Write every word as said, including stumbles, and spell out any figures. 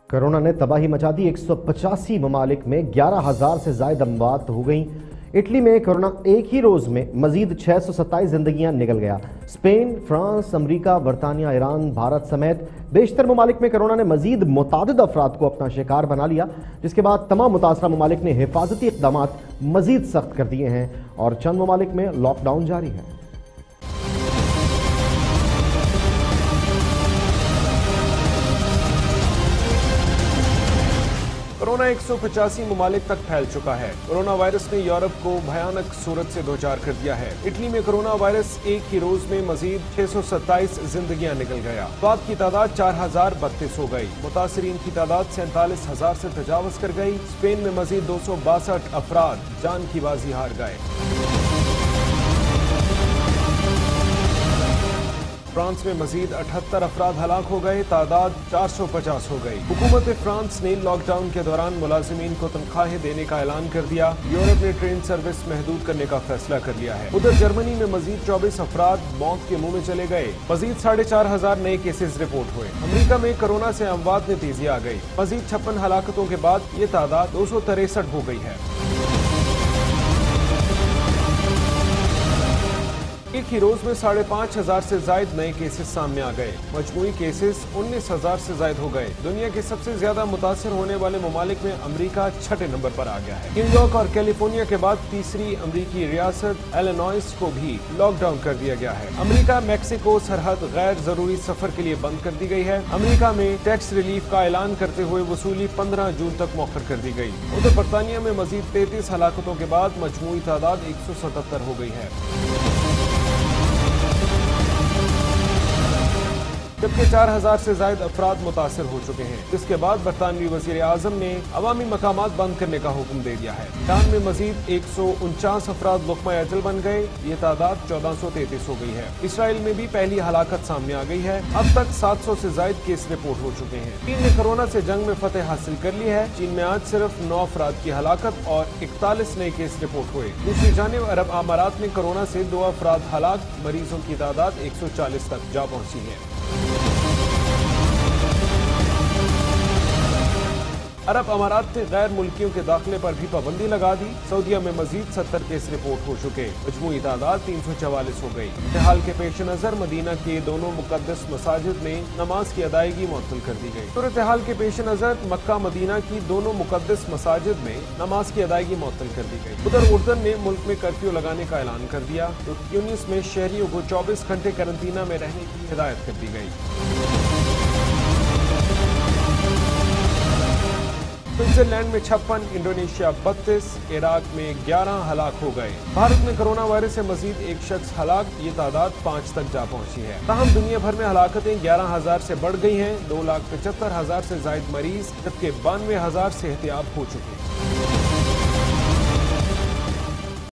Corona ने तबाही मचा दी। एक सौ पचासी ममालिक में ग्यारह हजार से ज्यादा अमवात हो गई। इटली में कोरोना एक ही रोज में मजीद छह सौ सत्ताईस जिंदगियां निकल गया। स्पेन, फ्रांस, अमरीका, बरतानिया, ईरान, भारत समेत बेशतर ममालिक में कोरोना ने मजीद मुतादिद अफराद को अपना शिकार बना लिया, जिसके बाद तमाम मुतासरा ममालिक ने हिफाजती इक़दाम मजीद सख्त कर दिए हैं और चंद ममालिक में लॉकडाउन जारी है। कोरोना एक सौ पचासी ममालिक तक फैल चुका है। कोरोना वायरस ने यूरोप को भयानक सूरत से दो चार कर दिया है। इटली में कोरोना वायरस एक ही रोज में मजीद छह सौ सत्ताईस जिंदगियां निकल गया। अफराद की तादाद चार हजार बत्तीस हो गई। मुतासरीन की तादाद सैंतालीस हजार से तजावज कर गई। स्पेन में मजीद दो सौ बासठ अफराद जान की बाजी हार गए। फ्रांस में मजीद अठहत्तर अफराद हलाक हो गए। तादाद चार सौ पचास हो गई। हुकूमत फ्रांस ने लॉकडाउन के दौरान मुलाजिमीन को तनख्वाहें देने का ऐलान कर दिया। यूरोप ने ट्रेन सर्विस महदूद करने का फैसला कर लिया है। उधर जर्मनी में मजीद चौबीस अफराद मौत के मुंह में चले गए। मजीद साढ़े चार हजार नए केसेज रिपोर्ट हुए। अमरीका में कोरोना से अमवात में तेजी आ गई। मजीद छप्पन हलाकतों के बाद ये तादाद दो सौ तिरसठ हो गई है। एक ही रोज में साढ़े पाँच हजार से जायद नए केसेस सामने आ गए। मजमूई केसेस उन्नीस हजार से जायद हो गए। दुनिया के सबसे ज्यादा मुतासर होने वाले ममालिक में अमरीका छठे नंबर पर आ गया है। न्यूयॉर्क और कैलिफोर्निया के बाद तीसरी अमरीकी रियासत इलिनॉइस को भी लॉकडाउन कर दिया गया है। अमरीका मैक्सिको सरहद गैर जरूरी सफर के लिए बंद कर दी गई है। अमरीका में टैक्स रिलीफ का ऐलान करते हुए वसूली पंद्रह जून तक मौखर कर दी गई। उधर बरतानिया में मजीद तैंतीस हलाकतों के बाद मजमूई तादाद एक सौ सतहत्तर हो गई है, जबकि चार हजार से ज्यादा अफराद मुतासर हो चुके हैं। इसके बाद बरतानवी वजीर आजम ने अवामी मकामात बंद करने का हुक्म दे दिया है। ईरान में मजीद एक सौ उनचास अफराद लुक़मा अजल बन गए। ये तादाद चौदह सौ तैंतीस हो गई है। इसराइल में भी पहली हलाकत सामने आ गई है। अब तक सात सौ से ज्यादा केस रिपोर्ट हो चुके हैं। चीन ने कोरोना से जंग में फतेह हासिल कर ली है। चीन में आज सिर्फ नौ अफराद की हलाकत और इकतालीस नए केस रिपोर्ट हुए। दूसरी जानिब अरब अमारात में कोरोना से दो अफराद हलाक, मरीजों की तादाद एक सौ चालीस तक जा पहुंची है। अरब अमारात ने गैर मुल्कियों के दाखिले पर भी पाबंदी लगा दी। सऊदीया में मजीद सत्तर केस रिपोर्ट हो चुके। मजमूई तादाद तीन सौ चवालीस हो गई। इत्तेहाल के पेश नजर मदीना के दोनों मुकद्दस मसाजिद में नमाज की अदायगी मुअत्तल कर दी गई। सूरत हाल के पेश नजर मक्का मदीना की दोनों मुकद्दस मसाजिद में नमाज की अदायगी मुअत्तल कर दी गई। उधर उर्दन ने मुल्क में कर्फ्यू लगाने का ऐलान कर दिया। तो ट्यूनिस में शहरियों को चौबीस घंटे कैरेंटीना में रहने की हिदायत कर दी गई। स्विट्जरलैंड में छप्पन, इंडोनेशिया बत्तीस, इराक में ग्यारह हलाक हो गए। भारत में कोरोना वायरस से मजीद एक शख्स हलाक, ये तादाद पाँच तक जा पहुंची है। ताहम दुनिया भर में हलाकतें ग्यारह हजार से बढ़ गई हैं। दो लाख पचहत्तर हजार से जायद मरीज, जबकि बानवे हजार से एहतियाब हो चुके हैं।